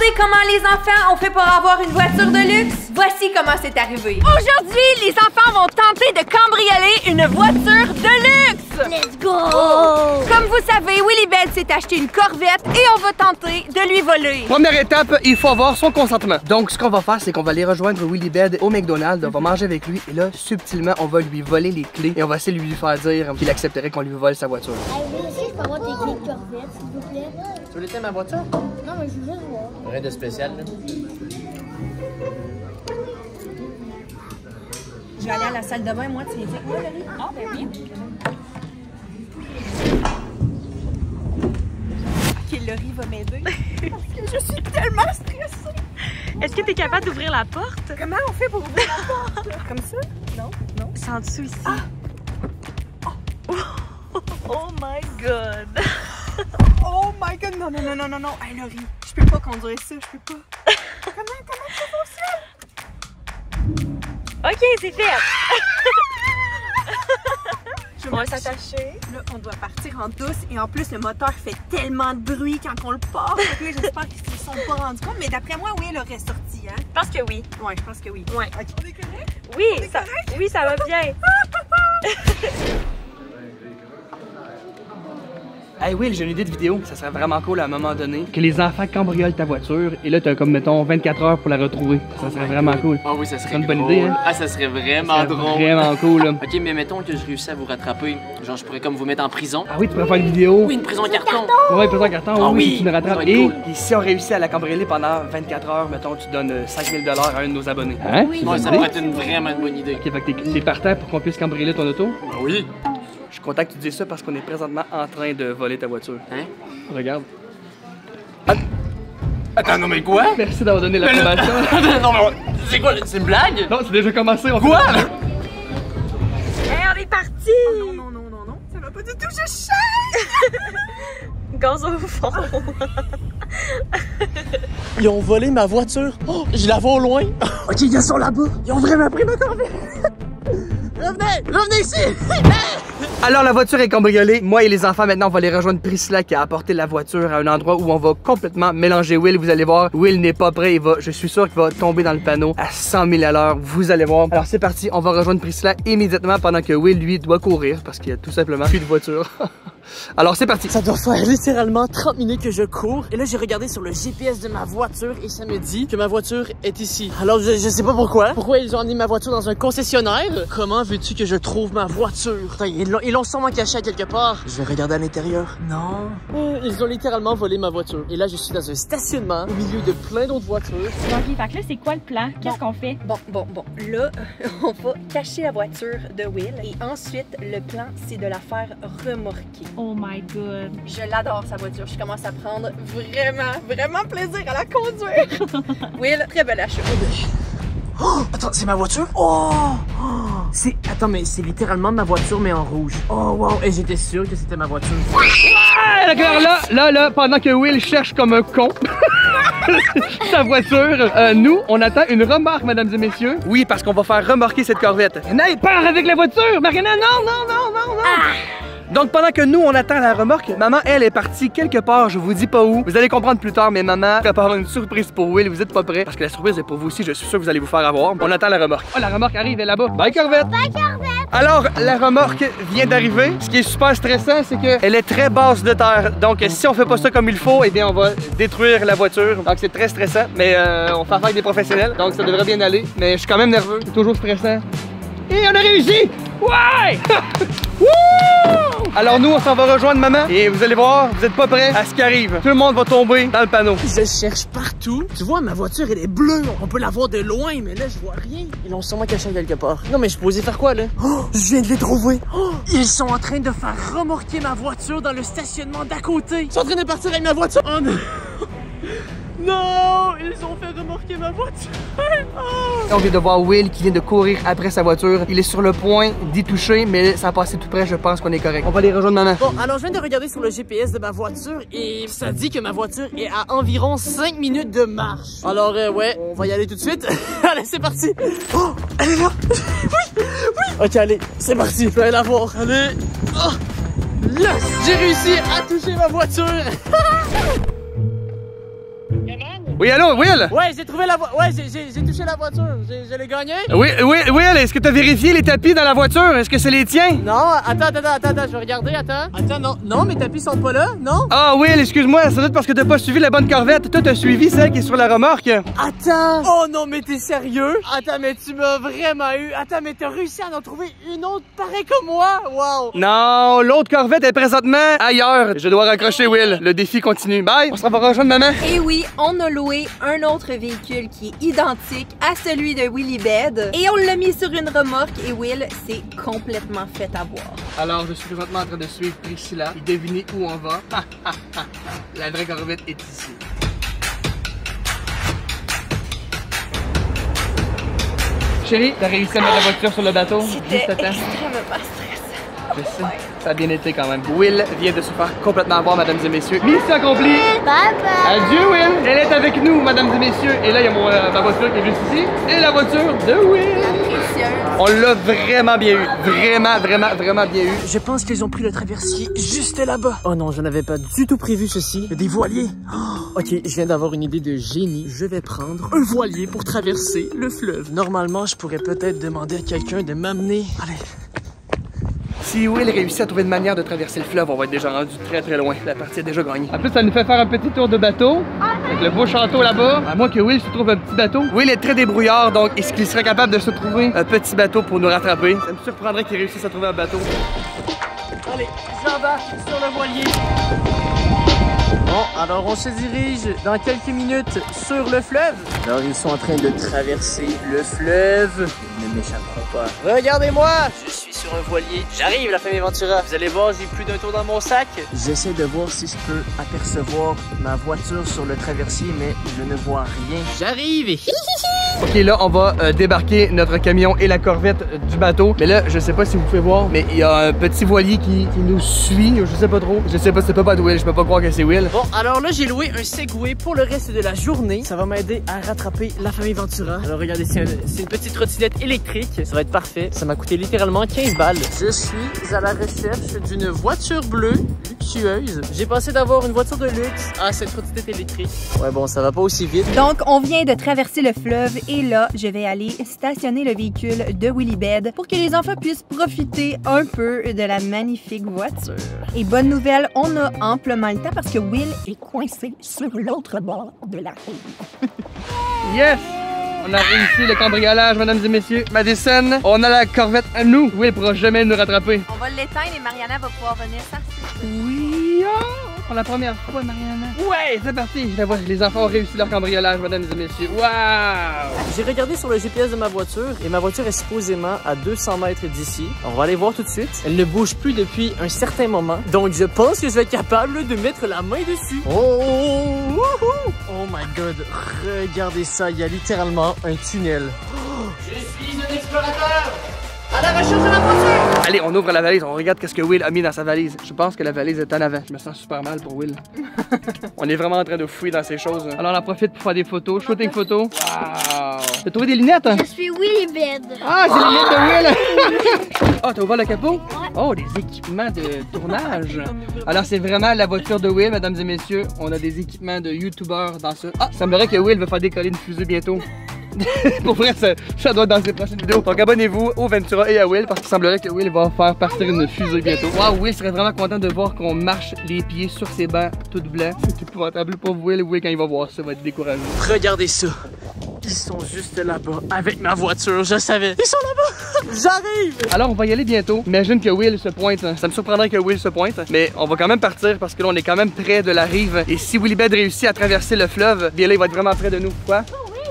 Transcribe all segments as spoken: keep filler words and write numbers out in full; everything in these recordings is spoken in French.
demandé comment les enfants ont fait pour avoir une voiture de luxe? Voici comment c'est arrivé. Aujourd'hui, les enfants vont tenter de cambrioler une voiture de luxe! Let's go! Oh. Comme vous savez, Willibed s'est acheté une Corvette et on va tenter de lui voler. Première étape, il faut avoir son consentement. Donc, ce qu'on va faire, c'est qu'on va aller rejoindre Willibed au McDonald's, on va manger avec lui et là, subtilement, on va lui voler les clés et on va essayer de lui faire dire qu'il accepterait qu'on lui vole sa voiture. Hey, moi aussi, je peux avoir tes clés de Corvette, s'il vous plaît? Tu veux laisser ma voiture? Non, mais je veux juste voir. Rien de spécial, là. Je vais aller à la salle de bain, moi, tu viens avec moi, Laurie? Ah, ben oui. Ok, Laurie va m'aider. Parce que je suis tellement stressée. Est-ce que tu es capable d'ouvrir la porte? Comment on fait pour ouvrir la porte? Comme ça? Non, non. C'est en dessous ici. Ah. Oh. Oh my god! Oh my god, non, non, non, non, non, non. Hey, Laurie, je peux pas conduire ça, je peux pas. Comment, comment ça fonctionne? Ok, c'est fait! Je vais s'attacher. Là, on doit partir en douce et en plus, le moteur fait tellement de bruit quand on le part. J'espère qu'ils ne se sont pas rendus compte, mais d'après moi, oui, elle aurait sorti, hein? Je pense que oui. Ouais, je pense que oui. Ouais. Okay. On est correct? Oui, On est ça, correct? oui, ça va bien. Hey Will, j'ai une idée de vidéo, ça serait vraiment cool à un moment donné que les enfants cambriolent ta voiture et là t'as comme mettons vingt-quatre heures pour la retrouver. Ça serait vraiment cool. Ah oui, ça serait une bonne drôle. idée, hein? Ah, ça serait vraiment Ça serait drôle. Vraiment cool, là. Ok, mais mettons que je réussis à vous rattraper. Genre, je pourrais comme vous mettre en prison. Ah oui, tu pourrais faire une vidéo. Oui, une prison carton. Ouais, prison carton, Ah oui, oui, tu nous rattrapes. ça va être Et, cool. et si on réussit à la cambrioler pendant vingt-quatre heures, mettons, tu donnes cinq mille dollars à un de nos abonnés. Hein? Oui. Ouais, ça pourrait être une vraiment une bonne idée. Ok, fait que t'es- t'es partant pour qu'on puisse cambrioler ton auto? Ah oui. Je suis content que tu dises ça parce qu'on est présentement en train de voler ta voiture. Hein? Regarde. Attends, non mais quoi? Merci d'avoir donné l'approbation. Non mais c'est quoi? C'est une blague? Non, c'est déjà commencé. On Quoi? fait- Hey, on est parti! Non, non, non, non, non. Ça va pas du tout, je chasse! Gaz au fond. Ils ont volé ma voiture. Oh, je la vois au loin. Ok, ils sont là-bas. Ils ont vraiment pris ma Corvette. Revenez, revenez ici. Alors la voiture est cambriolée. Moi et les enfants maintenant on va aller rejoindre Priscilla qui a apporté la voiture à un endroit où on va complètement mélanger Will. Vous allez voir, Will n'est pas prêt. Il va, je suis sûr qu'il va tomber dans le panneau à cent mille à l'heure. Vous allez voir. Alors c'est parti, on va rejoindre Priscilla immédiatement pendant que Will lui doit courir parce qu'il y a tout simplement plus de voiture. Alors c'est parti. Ça doit faire littéralement trente minutes que je cours. Et là, j'ai regardé sur le G P S de ma voiture et ça me dit que ma voiture est ici. Alors, je, je sais pas pourquoi. Pourquoi ils ont amené ma voiture dans un concessionnaire? Comment veux-tu que je trouve ma voiture? Attends, ils l'ont- ils l'ont sûrement cachée à quelque part. Je vais regarder à l'intérieur. Non. Oh, ils ont littéralement volé ma voiture. Et là, je suis dans un stationnement au milieu de plein d'autres voitures. Ok, fait que là, c'est quoi le plan? Qu'est-ce qu'on fait? Bon, bon, bon. Là, on va cacher la voiture de Will et ensuite, le plan, c'est de la faire remorquer. Oh my god. Je l'adore, sa voiture. Je commence à prendre vraiment, vraiment plaisir à la conduire. Will, très bel achat. Oh, attends, c'est ma voiture? Oh! Oh! C'est... Attends, mais c'est littéralement ma voiture, mais en rouge. Oh, wow! Et j'étais sûr que c'était ma voiture. Ah, d'accord, là, là, là, pendant que Will cherche comme un con sa voiture, euh, nous, on attend une remorque, mesdames et messieurs. Oui, parce qu'on va faire remorquer cette Corvette. Mariana, part avec la voiture! Mariana, non, non, non, non, non! Donc pendant que nous on attend la remorque, maman elle est partie quelque part, je vous dis pas où. Vous allez comprendre plus tard, mais maman prépare une surprise pour Will, vous êtes pas prêts parce que la surprise est pour vous aussi, je suis sûr que vous allez vous faire avoir. On attend la remorque. Oh la remorque arrive, elle est là-bas. Bye Corvette! Bye, Corvette! Alors la remorque vient d'arriver. Ce qui est super stressant, c'est qu'elle est très basse de terre. Donc si on fait pas ça comme il faut, eh bien on va détruire la voiture. Donc c'est très stressant, mais euh, on fait affaire avec des professionnels, donc ça devrait bien aller. Mais je suis quand même nerveux, c'est toujours stressant. Et on a réussi! Ouais! Wouh! Alors nous on s'en va rejoindre maman et vous allez voir, vous êtes pas prêts à ce qui arrive. Tout le monde va tomber dans le panneau. Je cherche partout. Tu vois, ma voiture, elle est bleue. On peut la voir de loin, mais là, je vois rien. Ils l'ont sûrement cachée quelque part. Non, mais je suis posé faire quoi, là? Oh, je viens de les trouver. Oh, ils sont en train de faire remorquer ma voiture dans le stationnement d'à côté. Ils sont en train de partir avec ma voiture. Oh non! Non! Ils ont fait remorquer ma voiture. Oh. On vient de voir Will qui vient de courir après sa voiture. Il est sur le point d'y toucher, mais ça a passé tout près, je pense qu'on est correct. On va aller rejoindre maman. Bon, alors je viens de regarder sur le G P S de ma voiture et ça dit que ma voiture est à environ cinq minutes de marche. Alors, euh, ouais, on va y aller tout de suite. Allez, c'est parti. Oh, elle est là. Oui, oui. Ok, allez, c'est parti. Je vais aller la voir. Allez. Oh, yes, j'ai réussi à toucher ma voiture. Oui, allô, Will? Ouais, j'ai trouvé la voiture. Ouais, j'ai touché la voiture. Je l'ai gagné. Oui, oui, Will, est-ce que t'as vérifié les tapis dans la voiture? Est-ce que c'est les tiens? Non, attends, attends, attends, attends, je vais regarder, attends. Attends, non, non, mes tapis sont pas là, non? Ah, Will, excuse-moi, ça doit être parce que t'as pas suivi la bonne corvette. Toi, t'as suivi celle qui est sur la remorque. Attends! Oh non, mais t'es sérieux? Attends, mais tu m'as vraiment eu. Attends, mais t'as réussi à en trouver une autre pareille comme moi? Wow! Non, l'autre corvette est présentement ailleurs. Je dois raccrocher, Will. Le défi continue. Bye, on se va rejoindre maman. Et oui, on a loué un autre véhicule qui est identique à celui de Willy Bed et on l'a mis sur une remorque et Will s'est complètement fait avoir. Alors, je suis présentement en train de suivre Priscilla et deviner où on va. La vraie corvette est ici. Chérie, t'as réussi à mettre la voiture sur le bateau? C'était Juste à temps. extrêmement stressant. Je sais, ça a bien été quand même. Will vient de se faire complètement avoir, mesdames et messieurs. Mission accomplie! Bye bye. Adieu, Will! Elle est avec nous, mesdames et messieurs. Et là, il y a mon, euh, ma voiture qui est juste ici. Et la voiture de Will! Précieuse. On l'a vraiment bien eu. Vraiment, vraiment, vraiment bien eu. Je pense qu'ils ont pris le traversier juste là-bas. Oh non, je n'avais pas du tout prévu ceci. Des voiliers. Oh, ok, je viens d'avoir une idée de génie. Je vais prendre un voilier pour traverser le fleuve. Normalement, je pourrais peut-être demander à quelqu'un de m'amener. Allez. Si Will réussit à trouver une manière de traverser le fleuve, on va être déjà rendu très très loin. La partie est déjà gagnée. En plus, ça nous fait faire un petit tour de bateau. Avec le beau château là-bas. À moins que Will se trouve un petit bateau. Will est très débrouillard, donc est-ce qu'il serait capable de se trouver un petit bateau pour nous rattraper? Ça me surprendrait qu'il réussisse à trouver un bateau. Allez, j'embarque sur le voilier. Bon, alors on se dirige dans quelques minutes sur le fleuve. Alors ils sont en train de traverser le fleuve. Ils ne m'échapperont pas. Regardez-moi, je suis sur un voilier. J'arrive, la famille Ventura. Vous allez voir, j'ai plus d'un tour dans mon sac. J'essaie de voir si je peux apercevoir ma voiture sur le traversier, mais je ne vois rien. J'arrive. Ok, là, on va euh, débarquer notre camion et la corvette euh, du bateau. Mais là, je sais pas si vous pouvez voir, mais il y a un petit voilier qui, qui nous suit. Je sais pas trop. Je sais pas si c'est pas de Will. Je peux pas croire que c'est Will. Bon, alors là, j'ai loué un Segway pour le reste de la journée. Ça va m'aider à rattraper la famille Ventura. Alors regardez, c'est un, une petite trottinette électrique. Ça va être parfait. Ça m'a coûté littéralement quinze balles. Je suis à la recherche d'une voiture bleue luxueuse. J'ai passé d'avoir une voiture de luxe à cette trottinette électrique. Ouais, bon, ça va pas aussi vite. Donc, on vient de traverser le fleuve et là, je vais aller stationner le véhicule de Willy Bed pour que les enfants puissent profiter un peu de la magnifique voiture. Et bonne nouvelle, on a amplement le temps parce que Will est coincé sur l'autre bord de la rive. Yes! On a réussi le cambriolage, mesdames et messieurs. Madison, on a la corvette à nous. Will pourra jamais nous rattraper. On va l'éteindre et Mariana va pouvoir venir s'asseoir. Oui! Oh, pour la première fois, Mariana. Ouais, c'est parti. La voici, les enfants ont réussi leur cambriolage, mesdames et messieurs. Waouh! J'ai regardé sur le G P S de ma voiture et ma voiture est supposément à deux cents mètres d'ici. On va aller voir tout de suite. Elle ne bouge plus depuis un certain moment. Donc, je pense que je vais être capable de mettre la main dessus. Oh! Wouhou! Oh my god! Regardez ça, il y a littéralement un tunnel. Oh, je suis un explorateur! À la recherche de la voiture! Allez, on ouvre la valise, on regarde qu'est-ce que Will a mis dans sa valise. Je pense que la valise est en avant. Je me sens super mal pour Will. On est vraiment en train de fouiller dans ces choses. Alors on en profite pour faire des photos, shooting photos. Wow! T'as trouvé des lunettes? Hein? Je suis Willy Bed. Ah, c'est les lunettes de Will! Ah, t'as ouvert le capot? Oh, des équipements de tournage. Alors c'est vraiment la voiture de Will, mesdames et messieurs. On a des équipements de youtubeurs dans ça. Ah, il semblerait que Will va faire décoller une fusée bientôt. Pour vrai, ça, ça doit être dans ses prochaines vidéos. Donc abonnez-vous au Ventura et à Will parce qu'il semblerait que Will va faire partir une fusée bientôt. Waouh, Will serait vraiment content de voir qu'on marche les pieds sur ses bancs tout blancs. C'est épouvantable pour Will. Will, quand il va voir ça, va être découragé. Regardez ça. Ils sont juste là-bas avec ma voiture, je savais. Ils sont là-bas. J'arrive. Alors on va y aller bientôt. Imagine que Will se pointe. Ça me surprendrait que Will se pointe. Mais on va quand même partir parce que là on est quand même près de la rive. Et si Willy Bed réussit à traverser le fleuve, bien là il va être vraiment près de nous. Quoi?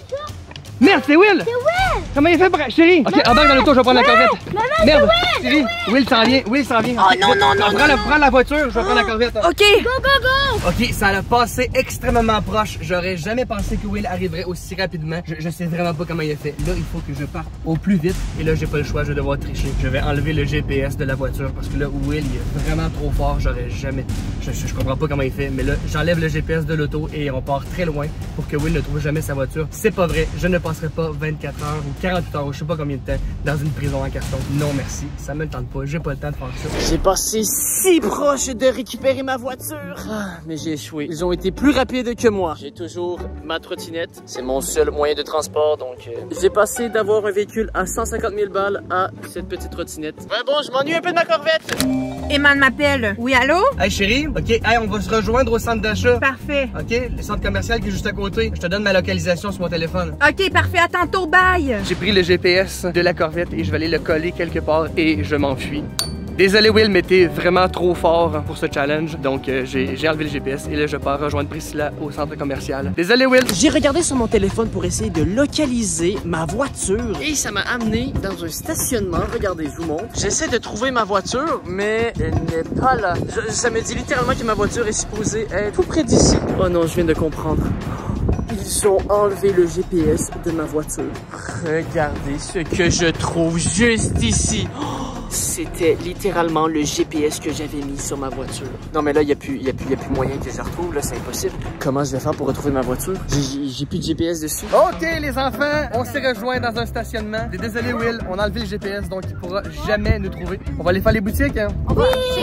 Merde, c'est Will! C'est Will! Comment il fait pour... Chérie! Ok, embarque dans l'auto, je vais prendre la corvette. Maman, merde! Chérie! Will s'en vient, Will s'en vient. Oh non, non, non, prends, non, la, non. prends la voiture, je vais prendre la corvette. OK! Go, go, go! Ok, ça a passé extrêmement proche. J'aurais jamais pensé que Will arriverait aussi rapidement. Je, je sais vraiment pas comment il a fait. Là, il faut que je parte au plus vite. Et là, j'ai pas le choix, je vais devoir tricher. Je vais enlever le G P S de la voiture parce que là, Will, il est vraiment trop fort. J'aurais jamais Je, je, je comprends pas comment il fait, mais là, j'enlève le G P S de l'auto et on part très loin pour que Will ne trouve jamais sa voiture. C'est pas vrai, je ne passerai pas vingt-quatre heures ou quarante-huit heures ou je sais pas combien de temps dans une prison en carton. Non merci, ça me tente pas, j'ai pas le temps de faire ça. J'ai passé si proche de récupérer ma voiture. Ah, mais j'ai échoué. Ils ont été plus rapides que moi. J'ai toujours ma trottinette. C'est mon seul moyen de transport, donc euh, j'ai passé d'avoir un véhicule à cent cinquante mille balles à cette petite trottinette. Ouais bon, je m'ennuie un peu de ma Corvette. Eman m'appelle. Oui, allô? Hey chérie, ok, hey, on va se rejoindre au centre d'achat. Parfait. Ok, le centre commercial qui est juste à côté. Je te donne ma localisation sur mon téléphone. Ok, parfait, à tantôt, bye! J'ai pris le G P S de la Corvette et je vais aller le coller quelque part et je m'enfuis. Désolé Will, mais t'es vraiment trop fort pour ce challenge. Donc euh, j'ai enlevé le G P S et là je pars rejoindre Priscilla au centre commercial. Désolé Will. J'ai regardé sur mon téléphone pour essayer de localiser ma voiture et ça m'a amené dans un stationnement. Regardez, je vous montre. J'essaie de trouver ma voiture, mais elle n'est pas là. Je, ça me dit littéralement que ma voiture est supposée être tout près d'ici. Oh non, je viens de comprendre. Ils ont enlevé le G P S de ma voiture. Regardez ce que je trouve juste ici. C'était littéralement le G P S que j'avais mis sur ma voiture. Non mais là, il n'y a, a, a plus moyen que je la retrouve, là, c'est impossible. Comment je vais faire pour retrouver ma voiture? J'ai plus de G P S dessus. Ok les enfants, on s'est rejoints dans un stationnement. Désolé Will, on a enlevé le G P S, donc il pourra jamais nous trouver. On va aller faire les boutiques, hein? Oui!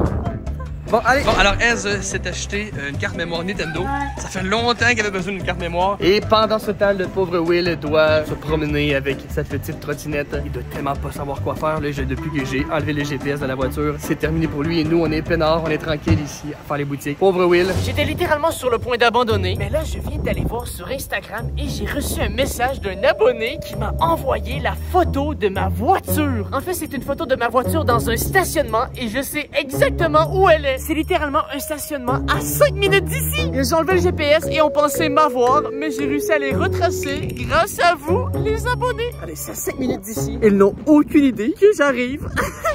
Bon, allez. Bon, alors, Ez s'est acheté une carte mémoire Nintendo. Ça fait longtemps qu'elle avait besoin d'une carte mémoire. Et pendant ce temps, le pauvre Will doit se promener avec sa petite trottinette. Il doit tellement pas savoir quoi faire. Là, depuis que j'ai enlevé le G P S de la voiture, c'est terminé pour lui. Et nous, on est peinards, on est tranquille ici à faire les boutiques. Pauvre Will. J'étais littéralement sur le point d'abandonner. Mais là, je viens d'aller voir sur Instagram et j'ai reçu un message d'un abonné qui m'a envoyé la photo de ma voiture. En fait, c'est une photo de ma voiture dans un stationnement et je sais exactement où elle est. C'est littéralement un stationnement à cinq minutes d'ici. Ils ont enlevé le G P S et on pensait m'avoir, mais j'ai réussi à les retracer grâce à vous, les abonnés. Allez, c'est à cinq minutes d'ici. Ils n'ont aucune idée que j'arrive.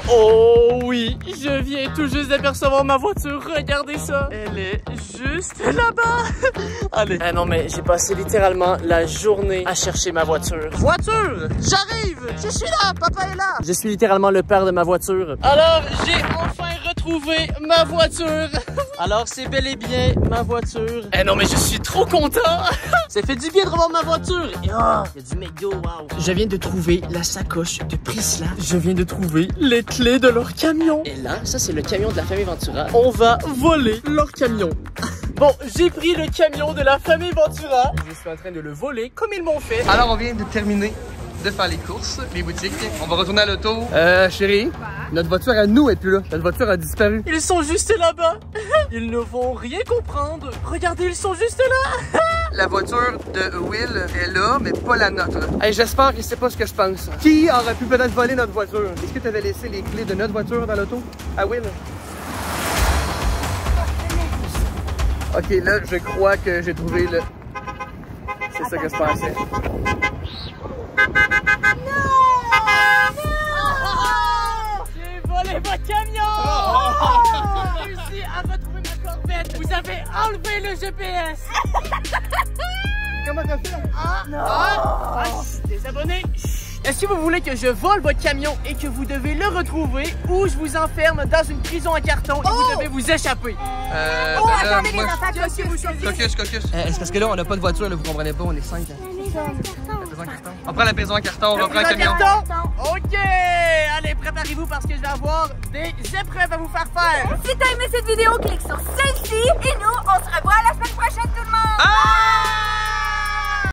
Oh oui, je viens tout juste d'apercevoir ma voiture. Regardez ça. Elle est juste là-bas. Allez. Ah non, mais j'ai passé littéralement la journée à chercher ma voiture. Voiture, j'arrive. Je suis là. Papa est là. Je suis littéralement le père de ma voiture. Alors, j'ai enfin retrouvé ma voiture. Alors, c'est bel et bien ma voiture. Eh non, mais je suis trop content. Ça fait du bien de revoir ma voiture. Et oh, il y a du McDo, wow. Je viens de trouver la sacoche de Priscilla. Je viens de trouver les clés de leur camion. Et là, ça, c'est le camion de la famille Ventura. On va voler leur camion. Bon, j'ai pris le camion de la famille Ventura. Je suis en train de le voler comme ils m'ont fait. Alors, on vient de terminer de faire les courses, les boutiques. On va retourner à l'auto. Euh, chérie, notre voiture à nous est plus là. Notre voiture a disparu. Ils sont juste là-bas. Ils ne vont rien comprendre. Regardez, ils sont juste là. La voiture de Will est là, mais pas la nôtre. Hey, j'espère qu'il sait pas ce que je pense. Qui aurait pu peut-être voler notre voiture? Est-ce que tu avais laissé les clés de notre voiture dans l'auto? À Will? Ok, là, je crois que j'ai trouvé le... C'est ça que je pensais. J'ai volé votre camion! J'ai réussi à retrouver ma Corvette! Vous avez enlevé le G P S! Comment t'as fait? Ah! Non! Ah! Des abonnés! Est-ce que vous voulez que je vole votre camion et que vous devez le retrouver ou je vous enferme dans une prison en carton et oh! Vous devez vous échapper? Euh, oh, ben là, attendez moi, les enfants, cocus, cocus, cocus. Euh, c'est parce que là, on n'a pas de voiture, là, vous comprenez pas, on est cinq. On prend la prison en carton, on va prendre le camion. Carton? Ok! Allez, préparez-vous parce que je vais avoir des épreuves à vous faire faire. Si t'as aimé cette vidéo, clique sur celle-ci et nous, on se revoit la semaine prochaine tout le monde! Ah!